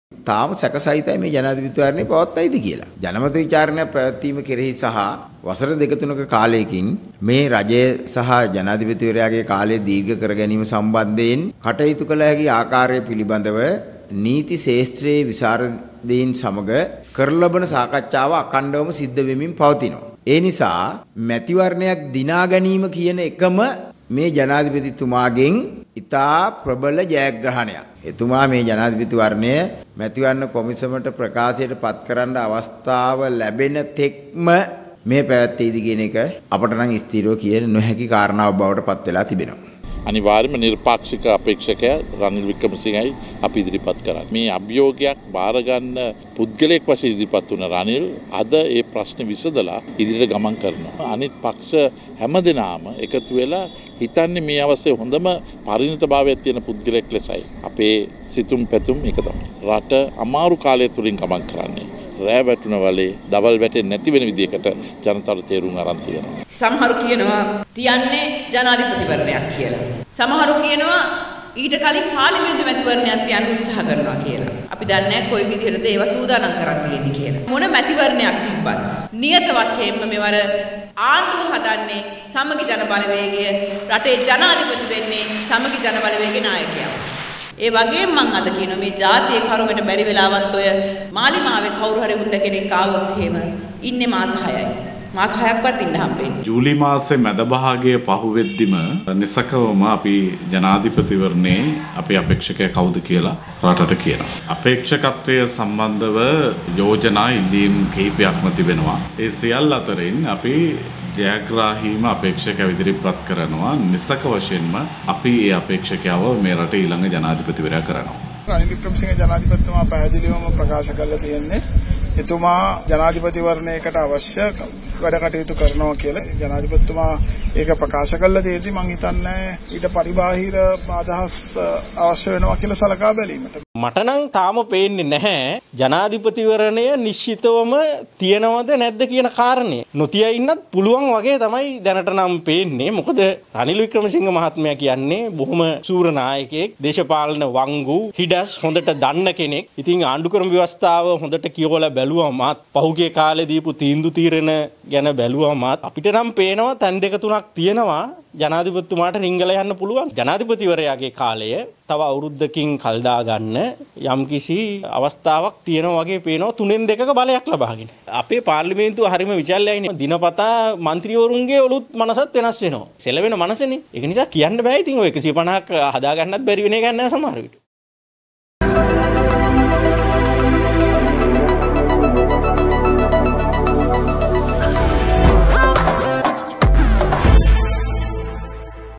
තාම සැකසහිතයි මේ ජනාධිපතිවරණය පවත්වයිද කියලා. ජනමත විචාරණයක් පැවැත්වීම කෙරෙහි සහ වසර දෙක තුනක කාලයකින් මේ රජය සහ ජනාධිපතිවරයාගේ කාලය දීර්ඝ කර ගැනීම සම්බන්ධයෙන් කටයුතු කළ හැකි ආකාරය පිළිබඳව නීති ශාස්ත්‍රයේ විශාරදයින් සමග කරන ලබන සාකච්ඡාව අඛණ්ඩවම සිද්ධ වෙමින් පවතිනවා. ඒ නිසා මැතිවරණයක් දිනා ගැනීම කියන එකම මේ ජනාධිපතිතුමාගෙන් ඉතා ප්‍රබල ජයග්‍රහණයක්. එතුමා මේ ජනාධිපතිවරණය මැතිවරණ කොමිසමට ප්‍රකාශයට පත් කරන්න අවස්ථාව ලැබෙන තෙක්ම මේ පැවැත්වීද කියන එක අපට නම් ස්ථිරව කිය නොහැකි කාරණාවක් බවට පත් වෙලා තිබෙනවා. අනිවාර්යයෙන්ම නිර්පාක්ෂික අපේක්ෂකයා රනිල් වික්‍රමසිංහයි අපි ඉදිරිපත් කරන්නේ. මේ අභියෝගයක් බාර ගන්න පුද්ගලයෙක් වශයෙන් ඉදිරිපත් වුණ රනිල් අද ඒ ප්‍රශ්න විසඳලා ඉදිරියට ගමන් කරනවා. අනිත් පක්ෂ හැමදෙනාම එකතු වෙලා හිතන්නේ මේ අවස්ථාවේ හොඳම පරිණතභාවයක් තියෙන පුද්ගලයෙක් ලෙසයි. අපේ සිතුම් පැතුම් එක තමයි. රට අමාරු කාලය තුලින් ගමන් කරන්නේ. රෑ වැටුණ වලේ දවල් වැටෙන්නේ නැති වෙන විදිහකට ජනතාවට තේරුම් අරන් තියෙනවා. සමහරු කියනවා තියන්නේ ජනාධිපතිවරණයක් කියලා. සමහරු කියනවා ඊට කලින් පාර්ලිමේන්තු මැතිවරණයක් තියන්න උත්සාහ කරනවා කියලා. අපි දන්නේ නැහැ කොයි විදිහටද ඒවා සූදානම් කරන් තියෙන්නේ කියලා. මොන මැතිවරණයක් තිබ්බත් නියත වශයෙන්ම මෙවර ආණ්ඩුව හදන්නේ සමගි ජන බලවේගය, රටේ ජනාධිපති වෙන්නේ සමගි ජන බලවේගයේ නායකයා. ඒ වගේම මම අද කියනවා මේ ජාතියේ කරුමෙට බැරි වෙලාවත් ඔය මාලිමාවේ කවුරු හරි හුඳ කෙනෙක් ආවොත් එහෙම ඉන්නේ මාස 6යි. මාස 6ක්වත් ඉන්න හම්බෙන්නේ. ජූලි මාසේ මැද භාගයේ පහුවෙද්දිම නිසකවම අපි ජනාධිපතිවරණේ අපේ අපේක්ෂකයා කවුද කියලා රටට කියනවා. අපේක්ෂකත්වය සම්බන්ධව යෝජනා ඉදීම් කිහිපයක්ම තිබෙනවා. ඒ සියල්ල අතරින් අපි ජයග්‍රාහීම අපේක්ෂකයා ඉදිරිපත් කරනවා. නිසක වශයෙන්ම අපි ඒ අපේක්ෂකයව මේ රටේ ඊළඟ ජනාධිපතිවරයා කරනවා. රනිල් වික්‍රමසිංහ ජනාධිපතිතුමා පැහැදිලිවම ප්‍රකාශ කරලා තියෙන්නේ එතුමා ජනාධිපතිවරණයකට අවශ්‍ය වැඩ කටයුතු කරනවා කියලා. ජනාධිපතිතුමා ඒක ප්‍රකාශ කළා දෙයදී මම හිතන්නේ ඊට පරිබාහිර අදහස් අවශ්‍ය වෙනවා කියලා සලකා බැලීමට. මට නම් තාම පේන්නේ නැහැ ජනාධිපතිවරණය නිශ්චිතවම තියනවද නැද්ද කියන කාරණේ. නොතිය ඉන්නත් පුළුවන් වගේ තමයි දැනට නම් පේන්නේ. මොකද රනිල් වික්‍රමසිංහ මහත්මයා කියන්නේ බොහොම සූර නායකයෙක්, දේශපාලන වංගු, හිඩස් හොඳට දන්න කෙනෙක්. ඉතින් ආණ්ඩුක්‍රම ව්‍යවස්ථාව හොඳට කියවලා බැලුවමත් පහුගිය කාලේ දීපු තීන්දුව తీරන ගැන බැලුවමත් අපිට නම් පේනවා තැන් දෙක තුනක් තියෙනවා ජනාධිපතිතුමාට රිංගල යන්න පුළුවන්. ජනාධිපතිවරයාගේ කාලය තව අවුරුද්දකින් කල් දාගන්න යම්කිසි අවස්ථාවක් තියෙනවා වගේ පේනවා 3-2ක බලයක් ලබාගෙන. අපේ පාර්ලිමේන්තුව හරිම විචල්යයිනේ. දිනපතා മന്ത്രിවරුන්ගේ ඔලුත් මනසත් වෙනස් වෙනවා. සෙලවෙන මනසනේ. ඒක නිසා කියන්න බෑ. ඉතින් ඔය 150ක් හදා ගන්නත් බැරි වෙන එක නෑ සමහර විට.